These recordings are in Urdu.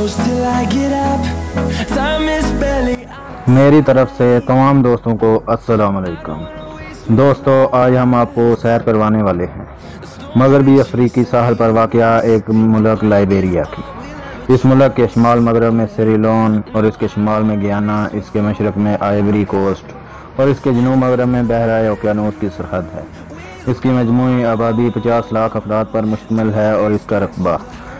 close till I get up. Time is barely. میری طرف سے تمام دوستوں کو السلام علیکم۔ دوستو، آج ہم آپ کو سیر کروانے والے ہیں مغربی افریقی ساحل پر واقع ایک ملک لائبیریا کی۔ اس ملک کے شمال مغرب میں سیریلیون اور اس کے شمال میں گیانا، اس کے مشرق میں آئیوری کوسٹ اور اس کے جنوب مغرب میں بحیرہ اوقیانوس کی سرحد ہے۔ اس کی مجموعی آبادی 50 لاکھ افراد پر مشتمل ہے اور اس کا رقبہ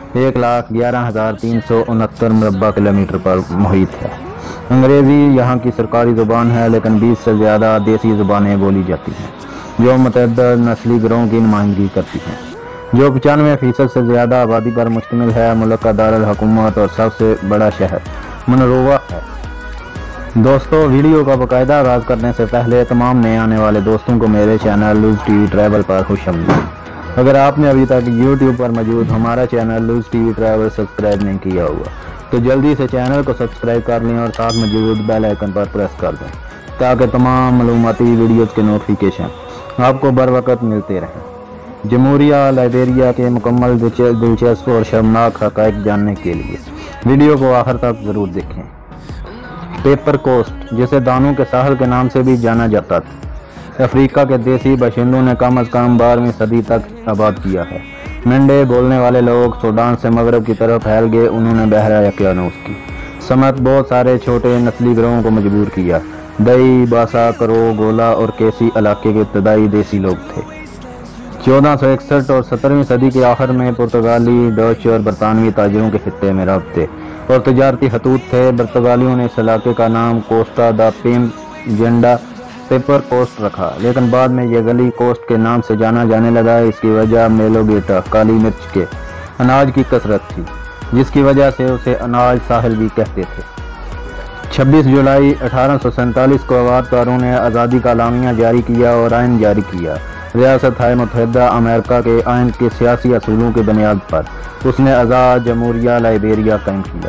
1,11,369 مربع کلومیٹر پر محیط ہے۔ انگریزی یہاں کی سرکاری زبان ہے، لیکن 20 سے زیادہ دیسی زبانیں بولی جاتی ہیں جو متعدد نسلی گروہوں کی نمائندگی کرتی ہیں، جو 95% سے زیادہ آبادی پر مشتمل ہے۔ ملک کا دارالحکومت اور سب سے بڑا شہر منرووا ہے۔ دوستو، ویڈیو کا باقاعدہ آغاز کرنے سے پہلے تمام نئے آنے والے دوستوں کو میرے چینل لوز ٹی وی ٹریول پر خوش آمدید۔ اگر آپ نے ابھی تک یوٹیوب پر موجود ہمارا channel loose T V travel subscribe نہیں کیا ہوا تو جلدی سے چینل کو سبسکرائب کر لیں اور ساتھ موجود بیل آئیکن پر پریس کر دیں تاکہ تمام معلوماتی ویڈیوز کے نوٹیفیکیشن آپ کو بر وقت ملتے رہیں۔ جمہوریہ لائبیریا کے مکمل دلچسپ اور شرمناک حقائق جاننے کے لیے ویڈیو کو آخر تک ضرور دیکھیں۔ پیپر کوسٹ، جسے دانوں کے ساحل کے نام سے بھی جانا جاتا تھا، افریقہ کے دیسی باشندوں نے کم از کم 12ویں صدی تک آباد کیا ہے۔ منڈے بولنے والے لوگ سوڈان سے مغرب کی طرف پھیل گئے۔ انہوں نے بحیرہ اوقیانوس کی سمت بہت سارے چھوٹے نسلی گروہوں کو مجبور کیا۔ دئی، باسا، کرو، گولا اور کیسی علاقے کے ابتدائی دیسی لوگ تھے۔ 1461 اور 17ویں صدی کے آخر میں پرتگالی، ڈچ اور برطانوی تاجروں کے خطے میں رابطے اور تجارتی خطوط تھے۔ برتگالیوں نے اس علاقے کا نام کوسٹا دا جنڈا پیپر کوسٹ رکھا، لیکن بعد میں یہ گلی کوسٹ کے نام سے جانا جانے لگا۔ اس کی وجہ میلوگیٹا کالی مرچ کے اناج کی کثرت تھی، جس کی وجہ سے اسے اناج ساحل بھی کہتے تھے۔ 26 جولائی 1847 کو آباد کاروں نے آزادی کا اعلامیہ جاری کیا اور آئین جاری کیا۔ ریاست متحدہ امریکہ کے آئین کے سیاسی اصولوں کی بنیاد پر اس نے آزاد جمہوریہ لائبیریا قائم کیا۔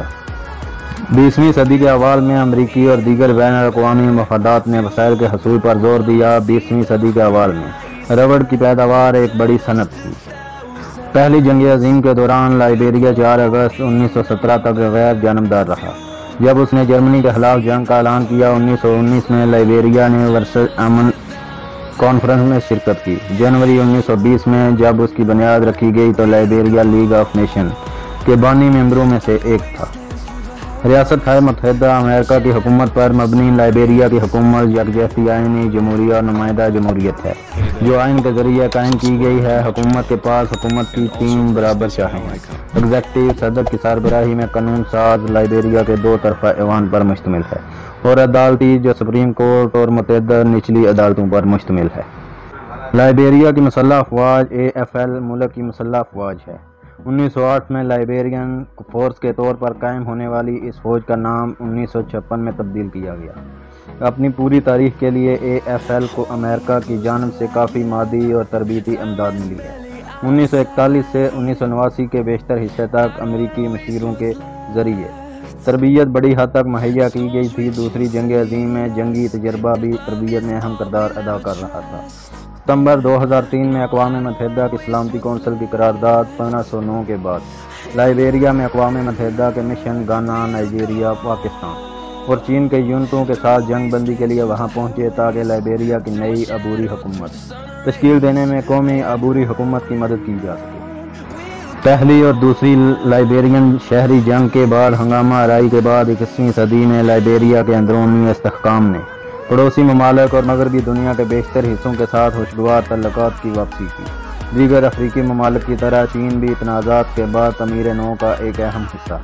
20ویں صدی کے اوائل میں امریکی اور دیگر بین الاقوامی مفادات نے وسائل کے حصول پر زور دیا۔ 20ویں صدی کے اوائل میں ربڑ کی پیداوار ایک بڑی صنعت تھی۔ پہلی جنگ عظیم کے دوران لائبیریا 4 اگست 1917 تک غیر جانبدار رہا، جب اس نے جرمنی کے خلاف جنگ کا اعلان کیا۔ 1919 میں لائبیریا نے ورسائے امن کانفرنس میں شرکت کی۔ جنوری 1920 میں جب اس کی بنیاد رکھی گئی تو لائبیریا لیگ آف نیشن کے بانی ممبروں میں سے ایک تھا۔ ریاست متحدہ امریکہ کی حکومت پر مبنی لائبیریا کی حکومت یکجہتی آئینی جمہوریہ اور نمائندہ جمہوریت ہے، جو آئین کے ذریعے قائم کی گئی ہے۔ حکومت کے پاس حکومت کی 3 برابر شاخیں ہیں: ایگزیکٹو، صدر کی سربراہی میں قانون ساز، لائبیریا کے 2 طرفہ ایوان پر مشتمل ہے، اور عدالتی، جو سپریم کورٹ اور متعدد نچلی عدالتوں پر مشتمل ہے۔ لائبیریا کی مسلح افواج AFL ملک کی مسلح افواج ہے۔ 1908 میں لائبیرین فورس کے طور پر قائم ہونے والی اس فوج کا نام 1956 میں تبدیل کیا گیا۔ اپنی پوری تاریخ کے لیے AFL کو امریکہ کی جانب سے کافی مادی اور تربیتی امداد ملی ہے۔ 1941 سے 1989 کے بیشتر حصے تک امریکی مشیروں کے ذریعے تربیت بڑی حد تک مہیا کی گئی تھی۔ دوسری جنگ عظیم میں جنگی تجربہ بھی تربیت میں اہم کردار ادا کر رہا تھا۔ ستمبر 2003 میں اقوام متحدہ کی سلامتی کونسل کی قرارداد 1509 کے بعد لائبیریا میں اقوام متحدہ کے مشن گانا، نائجیریا، پاکستان اور چین کے یونٹوں کے ساتھ جنگ بندی کے لیے وہاں پہنچے تاکہ لائبیریا کی نئی عبوری حکومت تشکیل دینے میں قومی عبوری حکومت کی مدد کی جا سکے۔ پہلی اور دوسری لائبیرین شہری جنگ کے بعد ہنگامہ آرائی کے بعد 21ویں صدی میں لائبیریا کے اندرونی استحکام نے پڑوسی ممالک اور مغربی دنیا کے بیشتر حصوں کے ساتھ خوشگوار تعلقات کی واپسی کی۔ دیگر افریقی ممالک کی طرح چین بھی تنازعات کے بعد تعمیر نو کا ایک اہم حصہ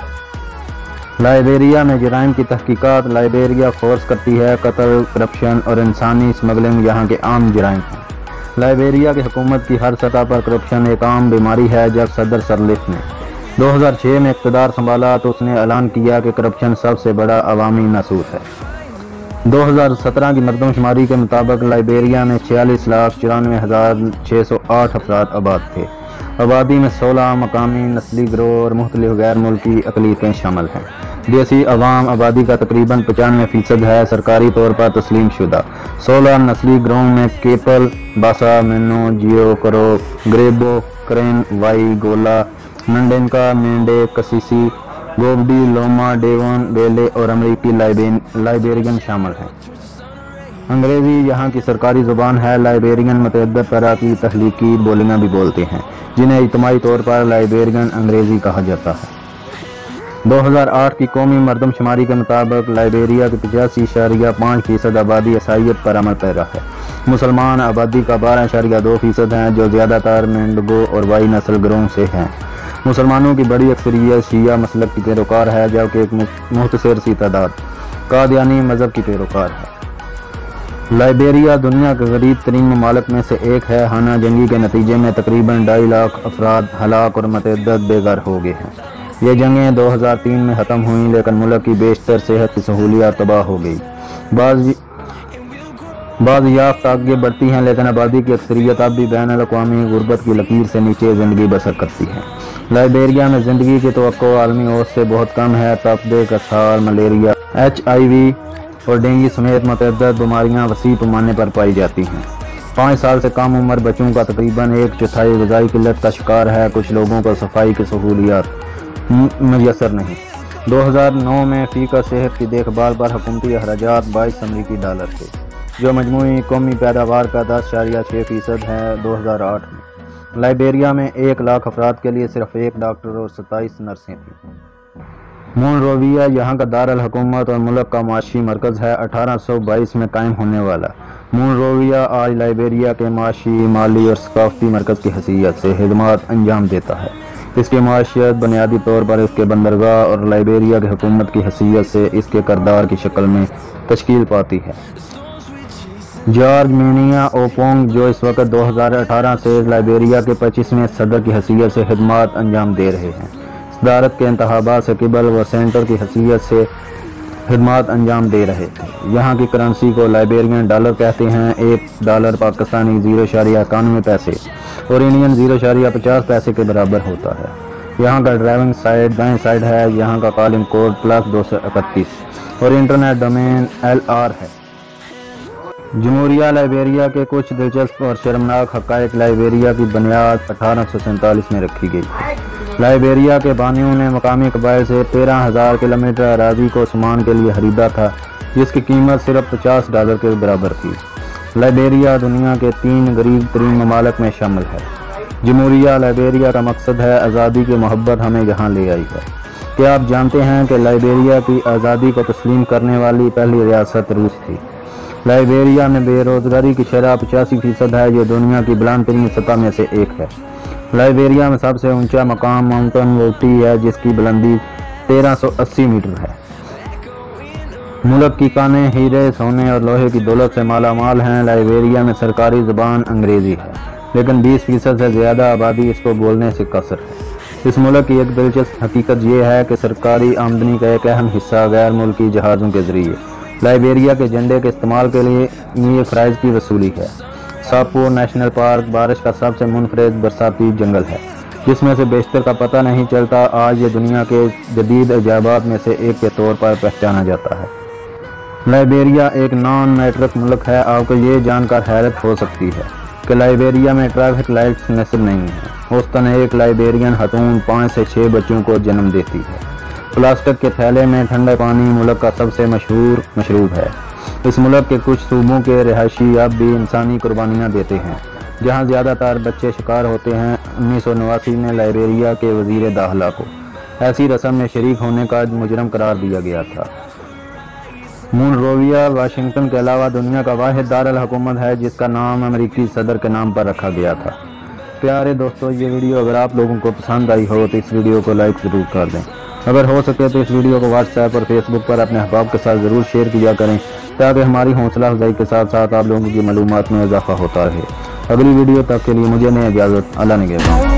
ہے۔ لائبیریا میں جرائم کی تحقیقات لائبیریا فورس کرتی ہے۔ قتل، کرپشن اور انسانی اسمگلنگ یہاں کے عام جرائم ہیں۔ لائبیریا کی حکومت کی ہر سطح پر کرپشن ایک عام بیماری ہے۔ جب صدر سرلیف نے 2006 میں اقتدار سنبھالا تو اس نے اعلان کیا کہ کرپشن سب سے بڑا عوامی ناسور ہے۔ 2017 کی مردم شماری کے مطابق لائبیریا میں 46,94,608 افراد آباد تھے۔ آبادی میں 16 مقامی نسلی گروہ اور مختلف غیر ملکی اقلیتیں شامل ہیں۔ دیسی عوام آبادی کا تقریباً 95% ہے، سرکاری طور پر تسلیم شدہ۔ 16 نسلی گروہوں میں کیپل، باسا، مینو، جیو، کرو، گریبو، کرین، وائی، گولا، منڈینکا، مینڈے، کسیسی، गोबडी, लोमा, डेवन, बेले और अमेरिकी लाइबेरियन शामिल हैं। अंग्रेज़ी यहाँ की सरकारी ज़ुबान है। लाइबेरियन मुतअद्दिद तरह की तख्लीकी बोलियाँ भी बोलते हैं, जिन्हें इज्तिमाई तौर पर लाइबेरियन अंग्रेज़ी कहा जाता है। 2008 की कौमी मरदमशुमारी के मुताबिक लाइबेरिया की 85.5% आबादी ईसाईयत पर अमल पैरा है। मुसलमान आबादी का 12.2% हैं, जो ज़्यादातर मेंडगो और वाई नस्ल गिरोह से हैं। मुसलमानों की बड़ी अक्सरियत शिया मसलक की पैरोकार है, जबकि एक मुख्तसर सी तादाद कादियानी मज़हब की पैरोकार है। लाइबेरिया दुनिया के गरीब तरीन ममालिक में से एक है। हाना जंगी के नतीजे में तकरीबन 2.5 लाख अफराद हलाक और मुतअद्दिद बेघर हो गए हैं। ये जंगें 2003 में ख़त्म हुई, लेकिन मुल्क की बेशतर सेहत की सहूलियात तबाह हो गई। बाज़ याफ्त आगे बढ़ती हैं, लेकिन आबादी की अक्सरियत अब भी बैन-अल-अक़वामी गुर्बत की लकीर से नीचे ज़िंदगी बसर करती है। लाइबेरिया में ज़िंदगी की तवक्को आलमी औसत से बहुत कम है। तपदे, कसाल, मलेरिया, HIV और डेंगू समेत मुतअद्दिद बीमारियाँ वसी पैमाने पर पाई जाती हैं। 5 साल से कम उम्र बच्चों का तकरीबन 1/4 ग़िज़ाई किल्लत का शिकार है। कुछ लोगों को सफाई की सहूलियात मुयस्सर नहीं। 2009 में फ़ी का सेहत की देखभाल पर हुकूमती अखराजात $22 थे, जो मजमूई कौमी पैदावार का 10.6% है। 2008 में लाइबेरिया में 1 लाख अफराद के लिए सिर्फ 1 डॉक्टर और 27 नर्सें थीं। मोनरोविया यहाँ का दारुल हुकूमत और मुल्क का माशी मरकज़ है। 1822 में कायम होने वाला मोनरोविया आज लाइबेरिया के माशी, माली और सकाफ़ती मरकज़ की हैसियत से खिदमत अंजाम देता है। इसकी माशियत बुनियादी तौर पर इसके बंदरगाह और लाइबेरिया की हुकूमत की हैसियत से इसके करदार की शक्ल में तश्कील पाती है। जॉर्ज मेनिया ओपोंग, जो इस वक्त 2018 से लाइबेरिया के 25वें सदर की हैसियत से खिदमत अंजाम दे रहे हैं, सदारत के इंतखाबात से किबल व सेंटर की हैसियत से खिदमत अंजाम दे रहे थे। यहाँ की करेंसी को लाइबेरियन डॉलर कहते हैं। $1 पाकिस्तानी 0.91 पैसे और इंडियन 0.50 पैसे के बराबर होता है। यहाँ का ड्राइविंग साइड दाएं साइड है। यहाँ का कॉलिंग कोड +231 और इंटरनेट डोमेन LR है। जमहूरिया लाइबेरिया के कुछ दिलचस्प और शर्मनाक हक़ाइक़। लाइबेरिया की बुनियाद 1847 में रखी गई। लाइबेरिया के बानियों ने मकामी कबाइल से 13,000 किलोमीटर अराज़ी को सामान के लिए खरीदा था, जिसकी कीमत सिर्फ $50 के बराबर थी। लाइबेरिया दुनिया के 3 गरीब तरीन ममालिक में शामिल है। जमहूरिया लाइबेरिया का मकसद है आज़ादी की मोहब्बत हमें यहाँ ले आई है। क्या आप जानते हैं कि लाइबेरिया की आज़ादी को तस्लीम करने वाली पहली रियासत रूस थी। लाइबेरिया में बेरोज़गारी की शरह 85% है, जो दुनिया की बुलंद तरीन सतह में से एक है। लाइबेरिया में सबसे ऊंचा मकाम माउंटेन वोटी है, जिसकी बुलंदी 1380 मीटर है। मुल्क की कानें हीरे, सोने और लोहे की दौलत से मालामाल हैं। लाइबेरिया में सरकारी ज़ुबान अंग्रेज़ी है, लेकिन 20% से ज़्यादा आबादी इसको बोलने से कसर है। इस मुल्क की एक दिलचस्प हकीकत यह है कि सरकारी आमदनी का एक अहम हिस्सा गैर मुल्की जहाज़ों के ज़रिए लाइबेरिया के झंडे के इस्तेमाल के लिए फ़राइज़ की वसूली है। सापो नेशनल पार्क बारिश का सबसे मुनफरद बरसाती जंगल है, जिसमें से बेशतर का पता नहीं चलता। आज ये दुनिया के जदीद अजायबात में से एक के तौर पर पहचाना जाता है। लाइबेरिया एक नॉन मैट्रिक मुल्क है। आपको ये जानकर हैरत हो सकती है कि लाइबेरिया में ट्रैफिक लाइट्स नस्ब नहीं है। औसतन एक लाइबेरियन खतून 5 से 6 बच्चों को जन्म देती है। प्लास्टिक के थैले में ठंडा पानी मुल्क का सबसे मशहूर मशरूब है। इस मुल्क के कुछ सूबों के रिहायशी अब भी इंसानी कुर्बानियाँ देते हैं, जहाँ ज़्यादातर बच्चे शिकार होते हैं। 1989 में लाइबेरिया के वज़ीर दाखिला को ऐसी रस्म में शरीक होने का मुजरम करार दिया गया था। मोनरोविया वाशिंगटन के अलावा दुनिया का वाहिद दारुल हुकूमत है, जिसका नाम अमेरिकी सदर के नाम पर रखा गया था। प्यारे दोस्तों, ये वीडियो अगर आप लोगों को पसंद आई हो तो इस वीडियो को लाइक ज़रूर कर दें। अगर हो सके तो इस वीडियो को व्हाट्सएप और फेसबुक पर अपने अहबाब के साथ ज़रूर शेयर किया करें, ताकि हमारी हौसला अफजाई के साथ साथ आप लोगों की मालूमात में इजाफा होता रहे। अगली वीडियो तक के लिए मुझे नहीं इजाज़त। अल्लाह निगहबान।